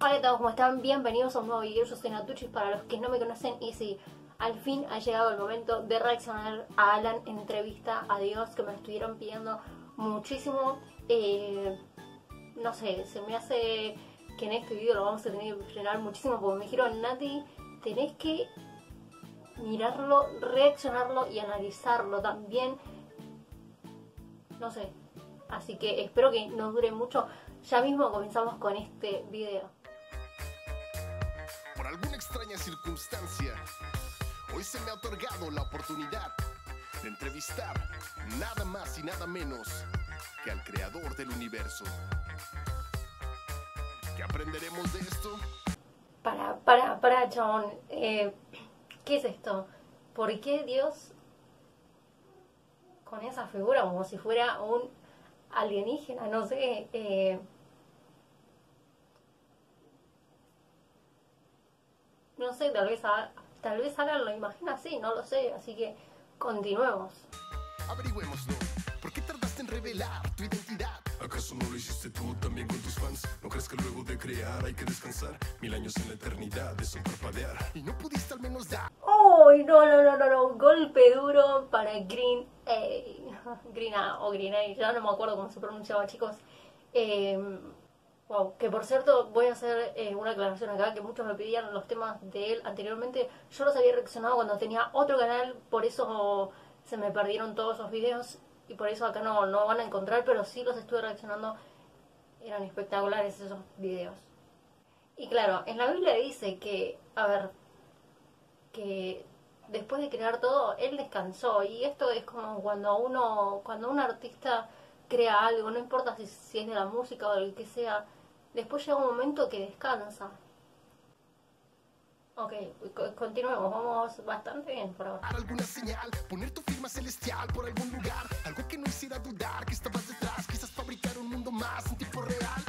Hola a todos, ¿cómo están? Bienvenidos a un nuevo video. Yo soy Natuchis, para los que no me conocen. Y sí, al fin ha llegado el momento de reaccionar a Alan en entrevista a Dios, que me lo estuvieron pidiendo muchísimo. No sé, se me hace que en este video lo vamos a tener que frenar muchísimo, porque me dijeron: Nati, tenés que mirarlo, reaccionarlo y analizarlo también. No sé, así que espero que no dure mucho. Ya mismo comenzamos con este video. Por alguna extraña circunstancia, hoy se me ha otorgado la oportunidad de entrevistar nada más y nada menos que al creador del universo. ¿Qué aprenderemos de esto? Para, chabón. ¿Qué es esto? ¿Por qué Dios con esa figura como si fuera un alienígena? No sé. No sé, tal vez Alan lo imagina así, no lo sé. Así que continuemos. Averigüémoslo. ¿Por qué tardaste en revelar tu identidad? ¿Acaso no lo hiciste tú también con tus fans? ¿No crees que luego de crear hay que descansar? 1000 años en la eternidad es un parpadear. ¿Y no pudiste al menos dar? ¡Uy! No. Golpe duro para Green A. Green A o Green A, ya no me acuerdo cómo se pronunciaba, chicos. Wow, que por cierto voy a hacer una aclaración acá, que muchos me pedían los temas de él anteriormente. Yo los había reaccionado cuando tenía otro canal, por eso se me perdieron todos esos videos y por eso acá no van a encontrar, pero sí los estuve reaccionando. Eran espectaculares esos videos. Y claro, en la Biblia dice que, a ver, que después de crear todo, él descansó. Y esto es como cuando un artista crea algo, no importa si es de la música o del que sea, después llega un momento que descansa. Ok, continuemos, vamos bastante bien por ahora. Alguna señal, poner tu firma celestial por algún lugar, algo que no hiciera dudar que estabas detrás, quizás fabricar un mundo más en tiempo real.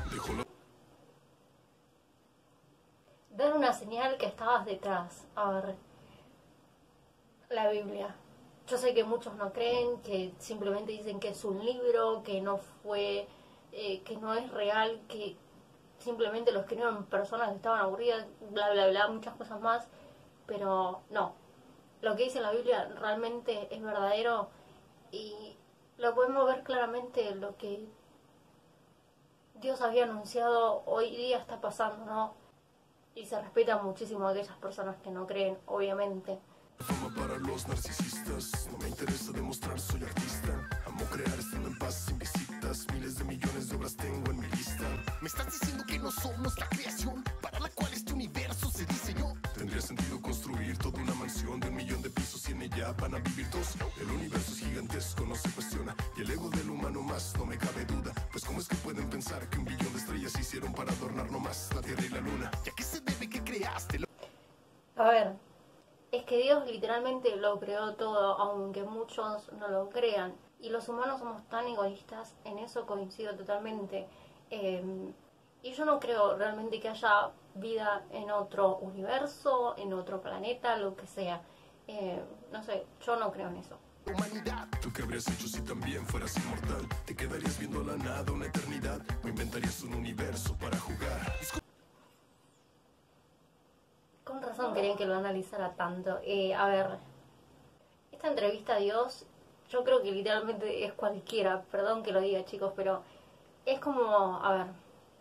Dar una señal que estabas detrás. A ver, la Biblia. Yo sé que muchos no creen, que simplemente dicen que es un libro, que no fue, que no es real, que simplemente lo escribieron personas que estaban aburridas, bla bla bla, muchas cosas más. Pero no, lo que dice la Biblia realmente es verdadero y lo podemos ver claramente. Lo que Dios había anunciado hoy día está pasando, ¿no? Y se respeta muchísimo a aquellas personas que no creen, obviamente. Fama para los narcisistas, no me interesa demostrar soy artista. Amo crear estando en paz sin visitas, miles de millones de obras tengo en mi lista. ¿Me estás diciendo que no somos la creación para la cual este universo se diseñó? Tendría sentido construir toda una mansión de 1 millón de pisos y en ella van a vivir dos. El universo es gigantesco, no se cuestiona, y el ego del humano más, no me cabe duda. Pues cómo es que pueden pensar que 1 billón de estrellas se hicieron para adornar nomás la Tierra y la Luna? ¿Y a qué se debe que creaste? A ver, es que Dios literalmente lo creó todo, aunque muchos no lo crean. Y los humanos somos tan egoístas, en eso coincido totalmente. Y yo no creo realmente que haya vida en otro universo, en otro planeta, lo que sea. No sé, yo no creo en eso. Humanidad. ¿Tú qué habrías hecho si también fueras inmortal? ¿Te quedarías viendo la nada una eternidad? ¿O inventarías un universo para jugar? Con razón querían que lo analizara tanto. A ver, esta entrevista a Dios, yo creo que literalmente es cualquiera. Perdón que lo diga, chicos, pero es como, a ver,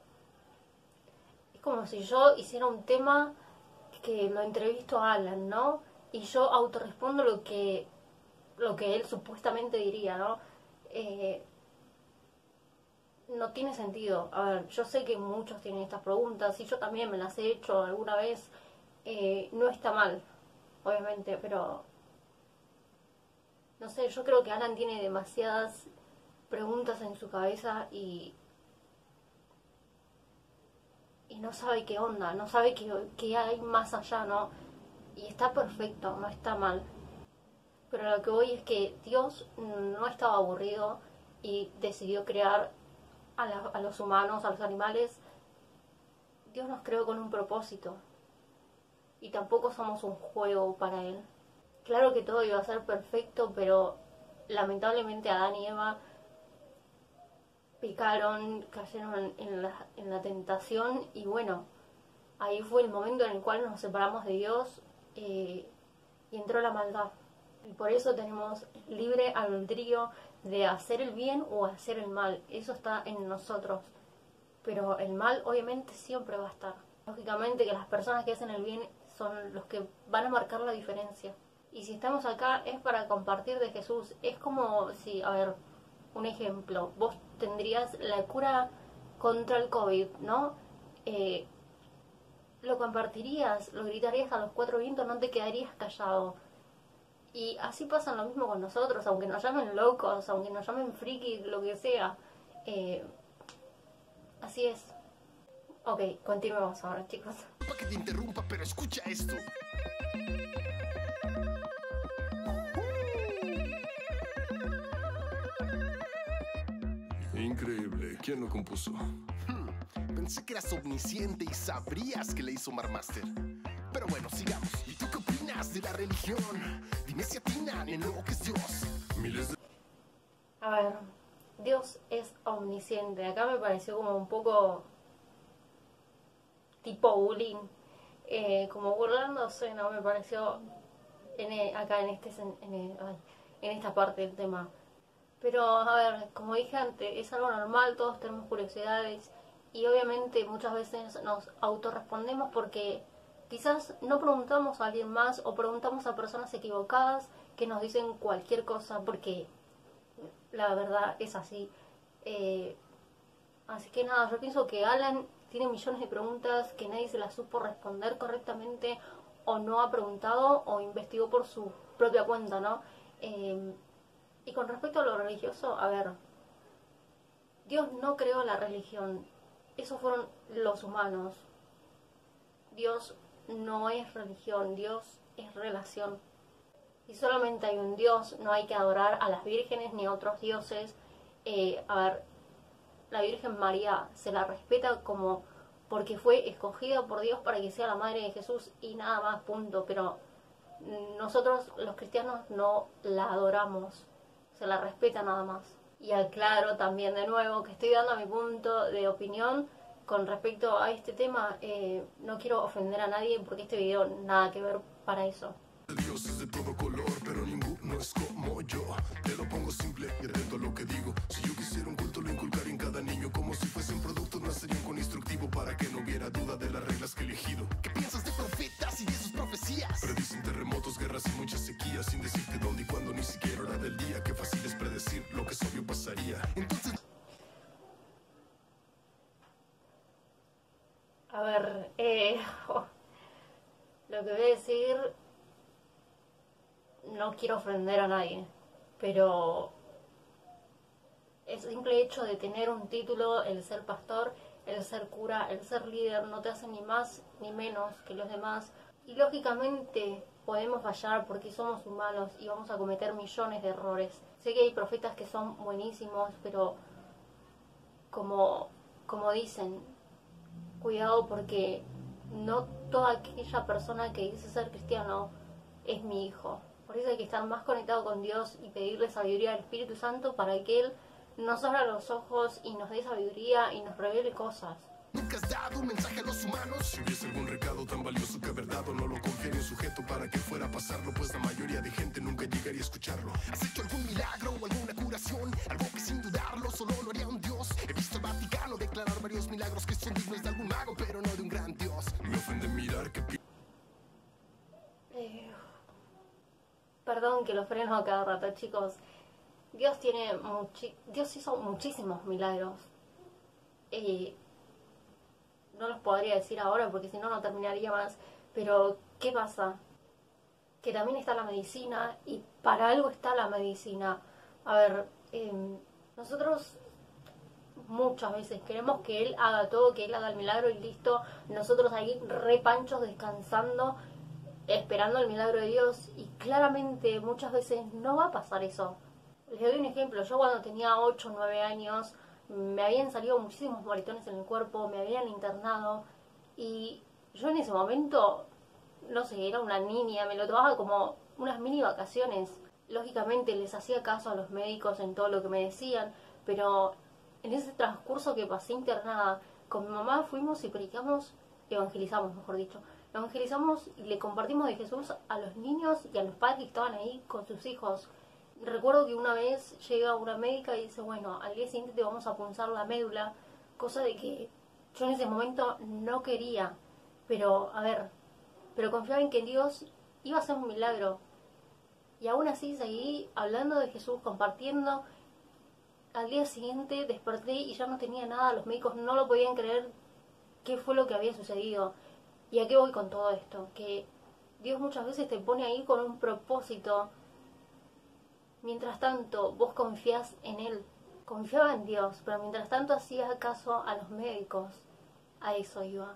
es como si yo hiciera un tema que lo entrevisto a Alan, ¿no? Y yo autorrespondo lo que él supuestamente diría, ¿no? No tiene sentido. A ver, yo sé que muchos tienen estas preguntas y yo también me las he hecho alguna vez. No está mal, obviamente, pero no sé, yo creo que Alan tiene demasiadas preguntas en su cabeza y no sabe qué onda, no sabe qué hay más allá, ¿no? Y está perfecto, no está mal. Pero lo que voy es que Dios no estaba aburrido y decidió crear a los humanos, a los animales. Dios nos creó con un propósito. Y tampoco somos un juego para Él. Claro que todo iba a ser perfecto, pero lamentablemente Adán y Eva pecaron, cayeron en la tentación y bueno, ahí fue el momento en el cual nos separamos de Dios y entró la maldad. Y por eso tenemos libre albedrío de hacer el bien o hacer el mal. Eso está en nosotros. Pero el mal obviamente siempre va a estar. Lógicamente que las personas que hacen el bien son los que van a marcar la diferencia. Y si estamos acá es para compartir de Jesús. Es como si, a ver, un ejemplo. Vos tendrías la cura contra el COVID, ¿no? Lo compartirías, lo gritarías a los cuatro vientos, no te quedarías callado. Y así pasa lo mismo con nosotros, aunque nos llamen locos, aunque nos llamen frikis, lo que sea. Así es. Ok, continuemos ahora, chicos. Disculpa que te interrumpa, pero escucha esto. Increíble, ¿quién lo compuso? Pensé que eras omnisciente y sabrías que le hizo Marmaster. Pero bueno, sigamos. ¿Y tú qué opinas de la religión? Dime si atinan en lo que es Dios. Miles de... A ver, Dios es omnisciente. Acá me pareció como un poco tipo bullying, como burlándose, ¿no? Me pareció acá en esta parte del tema. Pero, a ver, como dije antes, es algo normal, todos tenemos curiosidades y obviamente muchas veces nos autorrespondemos porque quizás no preguntamos a alguien más o preguntamos a personas equivocadas que nos dicen cualquier cosa porque la verdad es así. Así que nada, yo pienso que Alan tiene millones de preguntas que nadie se las supo responder correctamente o no ha preguntado o investigó por su propia cuenta, ¿no? Y con respecto a lo religioso, a ver, Dios no creó la religión, esos fueron los humanos. Dios no es religión, Dios es relación. Y solamente hay un Dios, no hay que adorar a las vírgenes ni a otros dioses. A ver, la Virgen María se la respeta como porque fue escogida por Dios para que sea la madre de Jesús y nada más, punto. Pero nosotros los cristianos no la adoramos, se la respeta nada más. Y aclaro también de nuevo que estoy dando mi punto de opinión con respecto a este tema. No quiero ofender a nadie porque este video nada que ver para eso. Dios es de todo color, pero ninguno es como yo. Te lo pongo simple y reto lo que digo. Si yo quisiera un culto, lo inculcaría en cada niño. Como si fuesen productos, nacerían con instructivo para que no hubiera duda de las reglas que he elegido. ¿Qué piensas de profetas y de sus profecías? Predicen terremotos, guerras y muchas sequías, sin decirte dónde y cuándo, ni siquiera hora del día. Qué fácil es predecir lo que es obvio pasaría. Entonces... A ver, lo que voy a decir, no quiero ofender a nadie, pero el simple hecho de tener un título, el ser pastor, el ser cura, el ser líder, no te hace ni más ni menos que los demás. Y lógicamente podemos fallar porque somos humanos y vamos a cometer millones de errores. Sé que hay profetas que son buenísimos, pero como dicen, cuidado porque no toda aquella persona que dice ser cristiano es mi hijo. Por eso hay que estar más conectado con Dios y pedirle sabiduría al Espíritu Santo para que Él nos abra los ojos y nos dé sabiduría y nos revele cosas. ¿Nunca has dado un mensaje a los humanos? Si hubiese algún recado tan valioso que verdad o no lo confiere en sujeto para que fuera a pasarlo, pues la mayoría de gente nunca llegaría a escucharlo. ¿Has hecho algún milagro o alguna curación? Algo que sin dudarlo solo lo haría un Dios. He visto al Vaticano declarar varios milagros que son dignos de algún mago, pero no de un gran Dios. Me ofende mirar que... Perdón que lo freno a cada rato, chicos. Dios hizo muchísimos milagros. No los podría decir ahora porque si no, no terminaría más. Pero, ¿qué pasa? Que también está la medicina y para algo está la medicina. A ver, nosotros muchas veces queremos que Él haga todo, que Él haga el milagro y listo. Nosotros ahí repanchos descansando, esperando el milagro de Dios, y claramente muchas veces no va a pasar eso. Les doy un ejemplo. Yo cuando tenía 8 o 9 años me habían salido muchísimos moretones en el cuerpo, me habían internado y yo en ese momento, no sé, era una niña, me lo tomaba como unas mini vacaciones. Lógicamente les hacía caso a los médicos en todo lo que me decían, pero en ese transcurso que pasé internada, con mi mamá fuimos y predicamos evangelizamos, mejor dicho. Evangelizamos y le compartimos de Jesús a los niños y a los padres que estaban ahí con sus hijos. Recuerdo que una vez llega una médica y dice, bueno, al día siguiente te vamos a punzar la médula, cosa de que yo en ese momento no quería, pero confiaba en que Dios iba a hacer un milagro. Y aún así seguí hablando de Jesús, compartiendo. Al día siguiente desperté y ya no tenía nada, los médicos no lo podían creer qué fue lo que había sucedido. ¿Y a qué voy con todo esto? Que Dios muchas veces te pone ahí con un propósito. Mientras tanto, vos confías en Él. Confiaba en Dios, pero mientras tanto hacía caso a los médicos. A eso iba.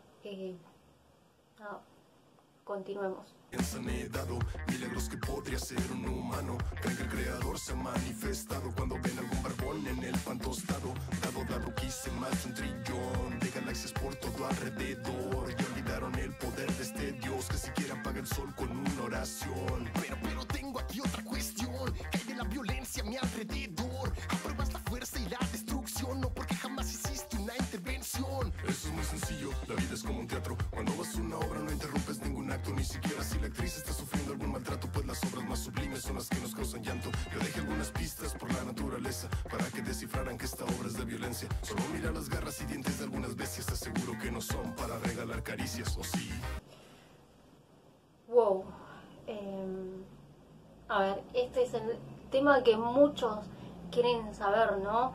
Continuemos. He dado milagros que podría ser un humano. Creen que el creador se ha manifestado cuando ven algún barbón en el pan tostado. Dado, quise más de 1 trillón de galaxias por todo alrededor. Y olvidaron el poder de este Dios que siquiera apaga el sol con una oración. Pero tengo aquí otra cuestión. ¿Qué hay de la violencia a mi alrededor? ¿Apruebas la fuerza y la destrucción? No, porque jamás hiciste una intervención. Eso es muy sencillo, la vida es como un teatro. Cuando vas a una obra no interrumpes ningún acto, ni siquiera si la actriz está sufriendo algún maltrato, pues las obras más sublimes son las que nos causan llanto. Yo dejé algunas pistas por la naturaleza para que descifraran que esta obra es de violencia. Solo mira las garras y dientes de algunas bestias, te aseguro que no son para regalar caricias, ¿o sí? Wow. A ver, este es el tema que muchos quieren saber, ¿no?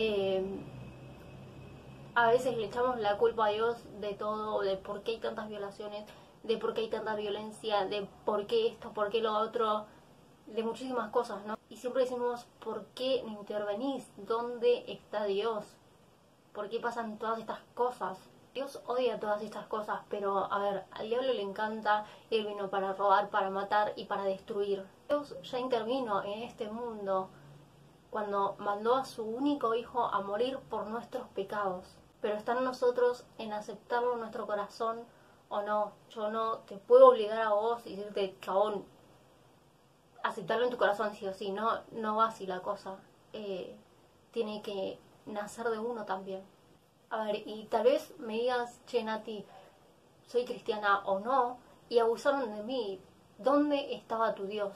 A veces le echamos la culpa a Dios de todo, de por qué hay tantas violaciones, de por qué hay tanta violencia, de por qué esto, por qué lo otro, de muchísimas cosas, ¿no? Y siempre decimos, ¿por qué no intervenís? ¿Dónde está Dios? ¿Por qué pasan todas estas cosas? Dios odia todas estas cosas, pero a ver, al diablo le encanta, Él vino para robar, para matar y para destruir. Dios ya intervino en este mundo cuando mandó a su único hijo a morir por nuestros pecados. Pero está en nosotros en aceptarlo en nuestro corazón o no. Yo no te puedo obligar a vos y decirte, chabón, aceptarlo en tu corazón sí o sí. No va así la cosa. Tiene que nacer de uno también. A ver, y tal vez me digas, che, Nati, soy cristiana o no, y abusaron de mí. ¿Dónde estaba tu Dios?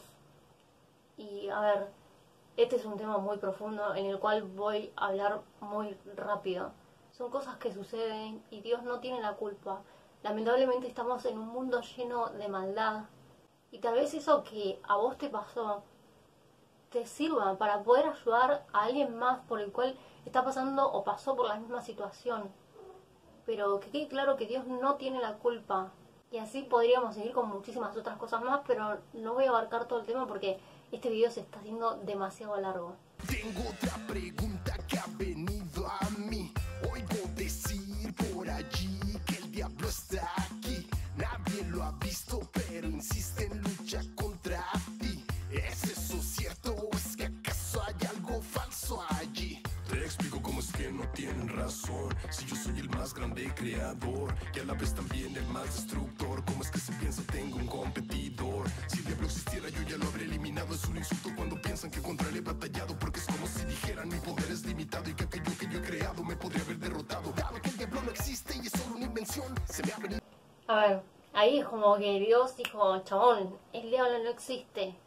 Y a ver, este es un tema muy profundo en el cual voy a hablar muy rápido. Son cosas que suceden y Dios no tiene la culpa. Lamentablemente estamos en un mundo lleno de maldad. Y tal vez eso que a vos te pasó te sirva para poder ayudar a alguien más por el cual está pasando o pasó por la misma situación. Pero que quede claro que Dios no tiene la culpa. Y así podríamos seguir con muchísimas otras cosas más, pero no voy a abarcar todo el tema porque este video se está haciendo demasiado largo. Tengo otra pregunta que ha venido a mí. Oigo decir por allí que el diablo está aquí. Nadie lo ha visto, pero insiste en lucha contra ti. ¿Es eso cierto o es que acaso hay algo falso allí? Te explico cómo es que no tienen razón. Si yo soy el más grande creador y a la vez también el más destructor, ¿cómo es que se piensa tengo un competidor? Si el diablo existiera yo ya lo habría eliminado. Es un insulto cuando piensan que contra él he batallado, porque es como si dijeran mi poder es limitado y que aquello que yo he creado me podría haber derrotado. Dado que el diablo no existe y es solo una invención, se me ha venido. A ver, ahí es como que Dios dijo, chabón, el diablo no existe.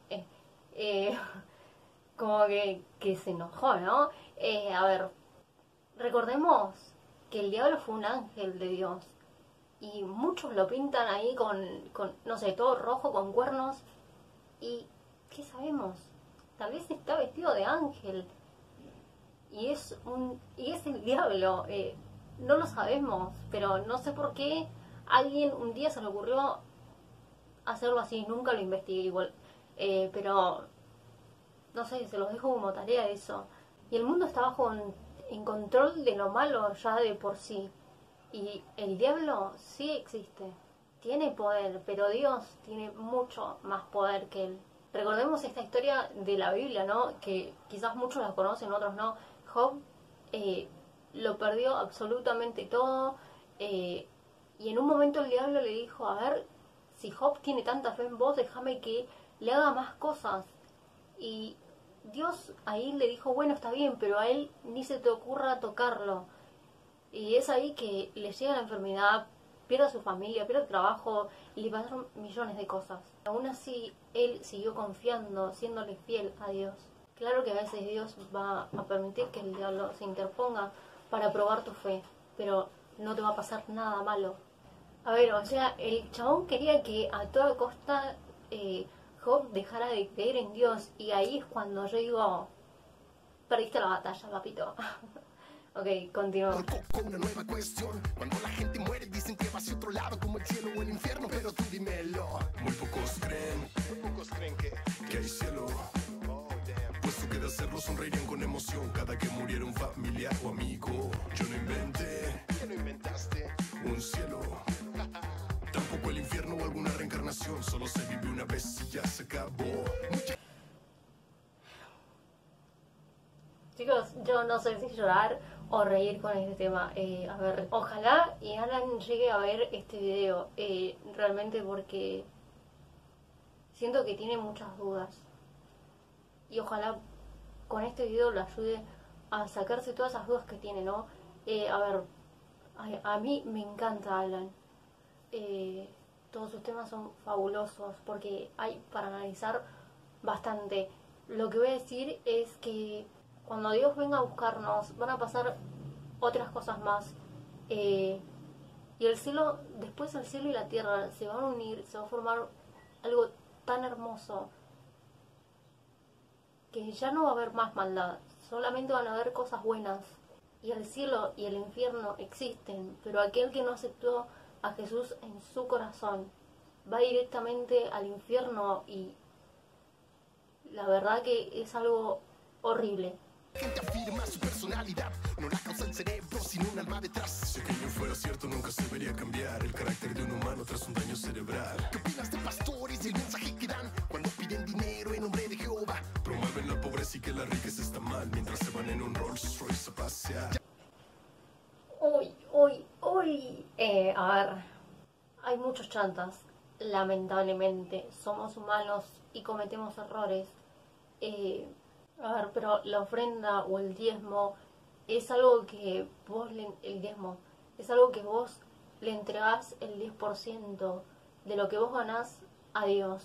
Como que se enojó, ¿no? A ver, recordemos que el diablo fue un ángel de Dios. Y muchos lo pintan ahí con no sé, todo rojo, con cuernos. ¿Y qué sabemos? Tal vez está vestido de ángel. Y es el diablo. No lo sabemos, pero no sé por qué alguien un día se le ocurrió hacerlo así. Nunca lo investigué igual. Pero no sé, se los dejo como tarea eso. Y el mundo está en control de lo malo ya de por sí. Y el diablo sí existe, tiene poder, pero Dios tiene mucho más poder que él. Recordemos esta historia de la Biblia, ¿no? Que quizás muchos la conocen, otros no. Job lo perdió absolutamente todo. Y en un momento el diablo le dijo, a ver, si Job tiene tanta fe en vos, déjame que le haga más cosas. Y Dios ahí le dijo, bueno, está bien, pero a él ni se te ocurra tocarlo. Y es ahí que le llega la enfermedad, pierde a su familia, pierde el trabajo y le pasaron millones de cosas. Aún así, él siguió confiando, siéndole fiel a Dios. Claro que a veces Dios va a permitir que el diablo se interponga para probar tu fe, pero no te va a pasar nada malo. A ver, o sea, el chabón quería que a toda costa Job dejara de creer en Dios, y ahí es cuando yo digo, perdiste la batalla, papito. Ok, continuamos. Con una nueva cuestión. Cuando la gente muere dicen que va hacia otro lado, como el cielo o el infierno, pero tú dímelo. Muy pocos creen que hay cielo. Puesto que de hacerlo sonreirían con emoción cada que muriera un familiar o amigo. Yo no inventé, ¿qué no inventaste? Un cielo. Tampoco el infierno o alguna reencarnación. Solo se vive una vez y ya se acabó. Chicos, yo no sé si llorar o reír con este tema. A ver, ojalá y Alan llegue a ver este video, realmente, porque siento que tiene muchas dudas. Y ojalá con este video lo ayude a sacarse todas esas dudas que tiene, ¿no? A ver, a mí me encanta Alan. Todos sus temas son fabulosos porque hay para analizar bastante. Lo que voy a decir es que cuando Dios venga a buscarnos van a pasar otras cosas más, y el cielo, después el cielo y la tierra se van a unir, se va a formar algo tan hermoso que ya no va a haber más maldad, solamente van a haber cosas buenas. Y el cielo y el infierno existen, pero aquel que no aceptó a Jesús en su corazón va directamente al infierno, y la verdad que es algo horrible. Gente afirma su personalidad, no la causa el cerebro, sino un alma detrás. Si aquello fuera cierto, nunca se vería cambiar el carácter de un humano tras un daño cerebral. ¿Qué opinas de pastores y el mensaje que dan cuando piden dinero en nombre de Jehová? Promueven la pobreza y que la riqueza está mal, mientras se van en un Rolls Royce a pasear. Uy. A ver, hay muchos chantas, lamentablemente. Somos humanos y cometemos errores. A ver, pero la ofrenda o el diezmo es algo que el diezmo es algo que vos le entregás el 10% de lo que vos ganás a Dios.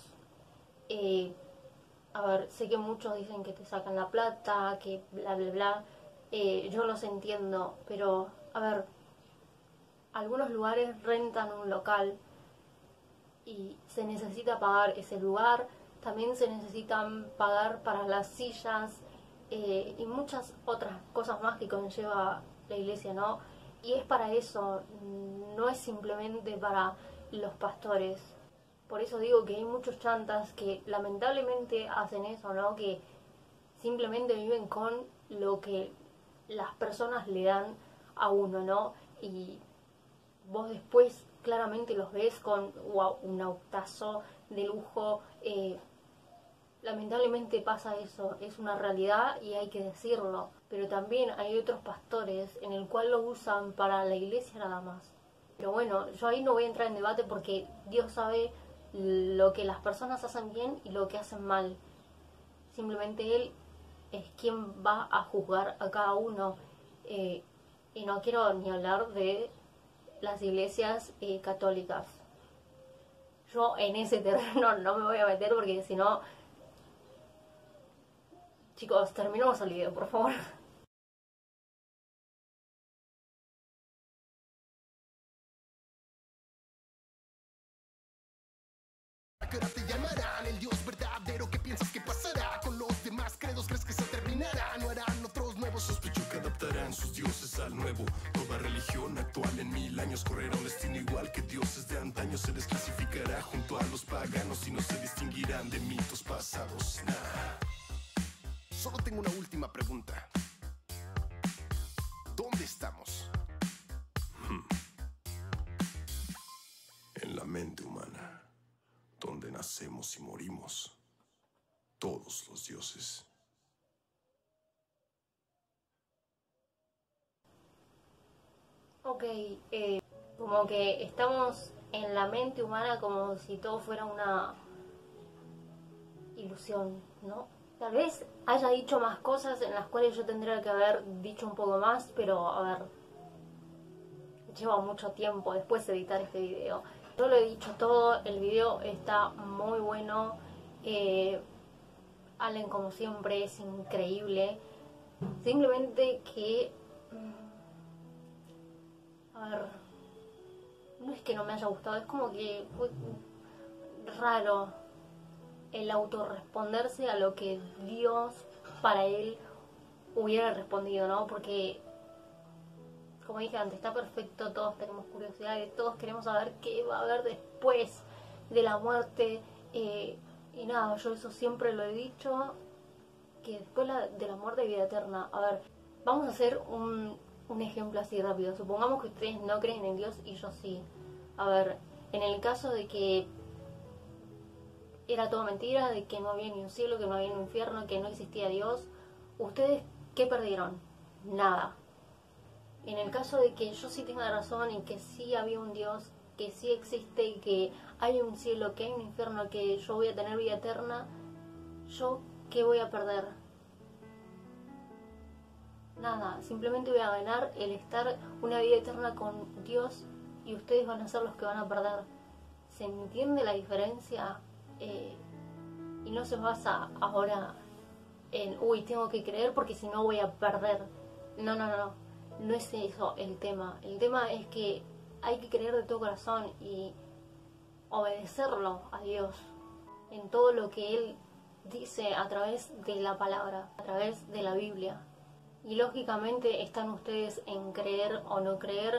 A ver, sé que muchos dicen que te sacan la plata, que bla bla bla. Yo los entiendo, pero a ver, algunos lugares rentan un local y se necesita pagar ese lugar. También se necesitan pagar para las sillas, y muchas otras cosas más que conlleva la iglesia, ¿no? Y es para eso, no es simplemente para los pastores. Por eso digo que hay muchos chantas que lamentablemente hacen eso, ¿no? Que simplemente viven con lo que las personas le dan a uno, ¿no? Y vos después claramente los ves con un autazo de lujo. Lamentablemente pasa eso, es una realidad y hay que decirlo. Pero también hay otros pastores en el cual lo usan para la iglesia nada más. Pero bueno, yo ahí no voy a entrar en debate porque Dios sabe lo que las personas hacen bien y lo que hacen mal. Simplemente Él es quien va a juzgar a cada uno. Y no quiero ni hablar de las iglesias católicas. Yo en ese terreno no me voy a meter porque si no... Chicos, terminamos el video, por favor. ¿Qué hora te llamarán el Dios verdadero? ¿Qué piensas que pasará con los demás credos? ¿Crees que se terminará? ¿No harán otros nuevos? Sospecho que adaptarán sus dioses al nuevo. Toda religión actual en 1000 años correrá un destino igual que dioses de antaño. Se desclasificará junto a los paganos y no se distinguirán de mitos pasados. Nah. Solo tengo una última pregunta. ¿Dónde estamos? En la mente humana, donde nacemos y morimos, todos los dioses. Ok, como que estamos en la mente humana como si todo fuera una ilusión, ¿no? Tal vez haya dicho más cosas en las cuales yo tendría que haber dicho un poco más, pero a ver, lleva mucho tiempo después editar este video. Yo lo he dicho todo, el video está muy bueno. Allen, como siempre, es increíble. Simplemente que... A ver... No es que no me haya gustado, es como que fue raro el autorresponderse a lo que Dios para él hubiera respondido, ¿no? Porque, como dije antes, está perfecto, todos tenemos curiosidades, todos queremos saber qué va a haber después de la muerte. Y nada, yo eso siempre lo he dicho, que después de la muerte hay vida eterna. A ver, vamos a hacer un ejemplo así rápido. Supongamos que ustedes no creen en Dios y yo sí. A ver, en el caso de que era todo mentira, de que no había ni un cielo, que no había ni un infierno, que no existía Dios, ¿ustedes qué perdieron? Nada. En el caso de que yo sí tenga razón y que sí había un Dios, que sí existe, que hay un cielo, que hay un infierno, que yo voy a tener vida eterna, ¿yo qué voy a perder? Nada, simplemente voy a ganar el estar una vida eterna con Dios y ustedes van a ser los que van a perder. ¿Se entiende la diferencia? Y no se basa ahora en, uy, tengo que creer porque si no voy a perder. No, no, no, no es eso el tema. El tema es que hay que creer de todo corazón y obedecerlo a Dios en todo lo que Él dice a través de la palabra, a través de la Biblia. Y lógicamente están ustedes en creer o no creer.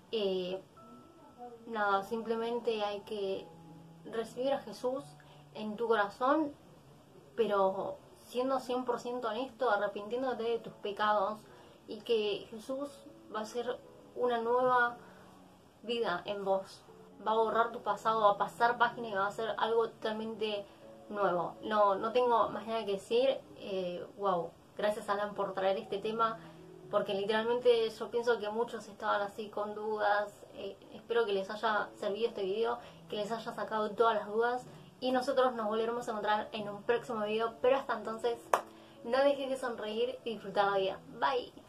Nada, simplemente hay que recibir a Jesús en tu corazón, pero siendo 100% honesto, arrepintiéndote de tus pecados, y que Jesús va a hacer una nueva vida en vos. Va a borrar tu pasado, va a pasar página y va a hacer algo totalmente nuevo. No tengo más nada que decir. Wow, gracias Alan por traer este tema, porque literalmente yo pienso que muchos estaban así con dudas. Espero que les haya servido este video, que les haya sacado todas las dudas, y nosotros nos volveremos a encontrar en un próximo video. Pero hasta entonces, no dejes de sonreír y disfrutar la vida. Bye.